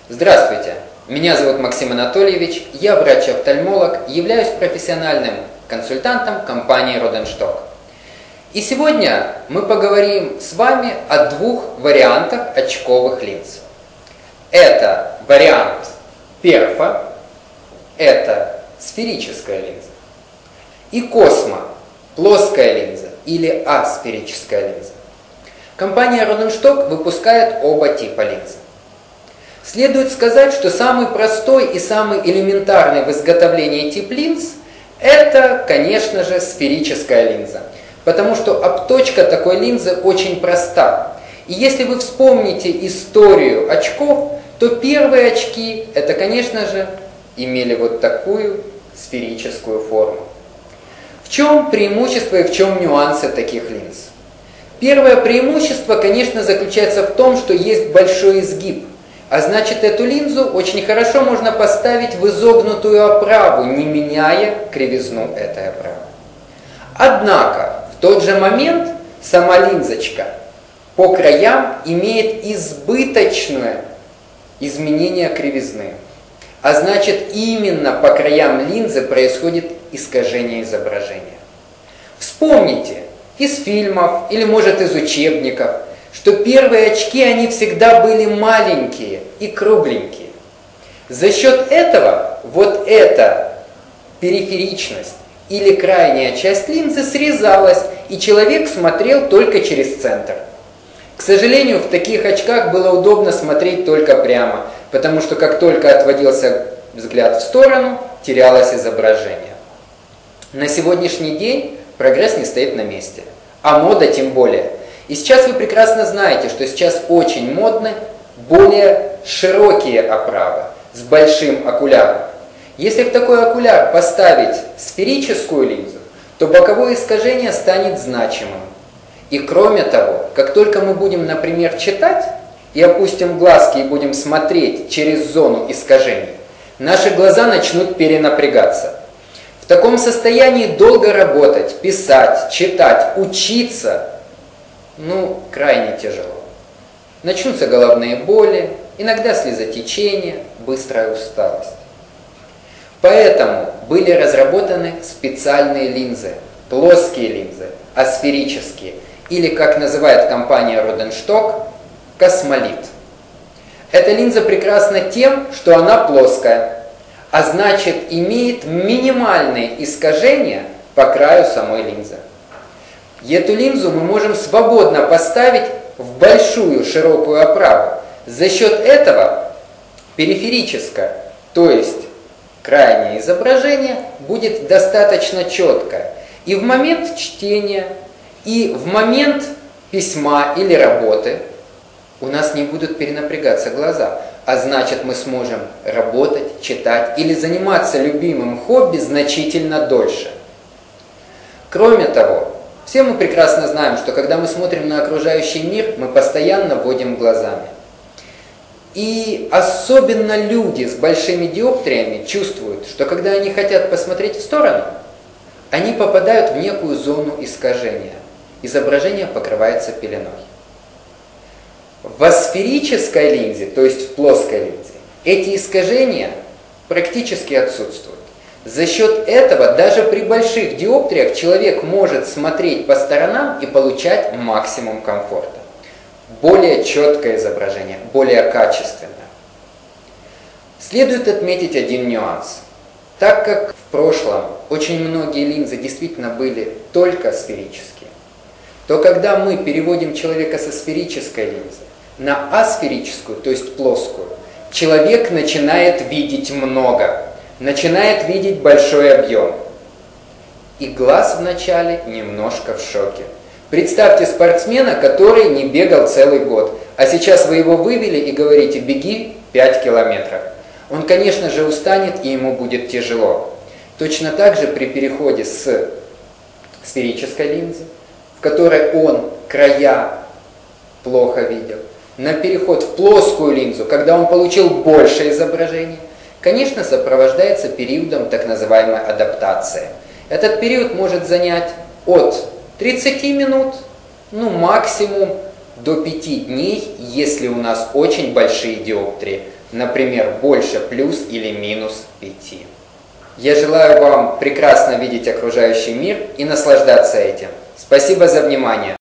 Здравствуйте, меня зовут Максим Анатольевич, я врач-офтальмолог, являюсь профессиональным консультантом компании Rodenstock. И сегодня мы поговорим с вами о двух вариантах очковых линз. Это вариант перфа, это сферическая линза. И космо, плоская линза или асферическая линза. Компания Rodenstock выпускает оба типа линз. Следует сказать, что самый простой и самый элементарный в изготовлении тип линз – это, конечно же, сферическая линза. Потому что обточка такой линзы очень проста. И если вы вспомните историю очков, то первые очки – это, конечно же, имели вот такую сферическую форму. В чем преимущество и в чем нюансы таких линз? Первое преимущество, конечно, заключается в том, что есть большой изгиб. А значит, эту линзу очень хорошо можно поставить в изогнутую оправу, не меняя кривизну этой оправы. Однако, в тот же момент сама линзочка по краям имеет избыточное изменение кривизны. А значит, именно по краям линзы происходит искажение изображения. Вспомните из фильмов или, может, из учебников, что первые очки, они всегда были маленькие и кругленькие. За счет этого вот эта периферичность или крайняя часть линзы срезалась, и человек смотрел только через центр. К сожалению, в таких очках было удобно смотреть только прямо, потому что как только отводился взгляд в сторону, терялось изображение. На сегодняшний день прогресс не стоит на месте, а мода тем более. И сейчас вы прекрасно знаете, что сейчас очень модны более широкие оправы с большим окуляром. Если в такой окуляр поставить сферическую линзу, то боковое искажение станет значимым. И кроме того, как только мы будем, например, читать и опустим глазки и будем смотреть через зону искажений, наши глаза начнут перенапрягаться. В таком состоянии долго работать, писать, читать, учиться крайне тяжело. Начнутся головные боли, иногда слезотечение, быстрая усталость. Поэтому были разработаны специальные линзы, плоские линзы, асферические, или, как называет компания Rodenstock, космолит. Эта линза прекрасна тем, что она плоская, а значит имеет минимальные искажения по краю самой линзы. И эту линзу мы можем свободно поставить в большую широкую оправу. За счет этого периферическое, то есть крайнее изображение, будет достаточно четкое. И в момент чтения, и в момент письма или работы у нас не будут перенапрягаться глаза. А значит, мы сможем работать, читать или заниматься любимым хобби значительно дольше. Кроме того, все мы прекрасно знаем, что когда мы смотрим на окружающий мир, мы постоянно водим глазами. И особенно люди с большими диоптриями чувствуют, что когда они хотят посмотреть в сторону, они попадают в некую зону искажения. Изображение покрывается пеленой. В асферической линзе, то есть в плоской линзе, эти искажения практически отсутствуют. За счет этого даже при больших диоптриях человек может смотреть по сторонам и получать максимум комфорта. Более четкое изображение, более качественное. Следует отметить один нюанс. Так как в прошлом очень многие линзы действительно были только сферические, то когда мы переводим человека со сферической линзы на асферическую, то есть плоскую, человек начинает видеть много. Начинает видеть большой объем. И глаз вначале немножко в шоке. Представьте спортсмена, который не бегал целый год, а сейчас вы его вывели и говорите: беги 5 километров. Он, конечно же, устанет и ему будет тяжело. Точно так же при переходе с сферической линзы, в которой он края плохо видел, на переход в плоскую линзу, когда он получил больше изображения, конечно, сопровождается периодом так называемой адаптации. Этот период может занять от 30 минут, максимум до 5 дней, если у нас очень большие диоптрии, например, больше плюс или минус 5. Я желаю вам прекрасно видеть окружающий мир и наслаждаться этим. Спасибо за внимание.